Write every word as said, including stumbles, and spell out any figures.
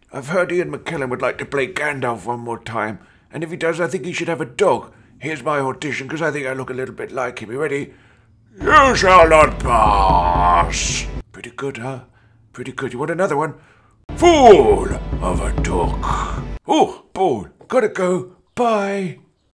I've heard Ian McKellen would like to play Gandalf one more time, and if he does, I think he should have a dog. Here's my audition, because I think I look a little bit like him. You ready? You shall not pass. Pretty good, huh? Pretty good. You want another one? Fool of a duck. Oh, ball. Gotta go. Bye.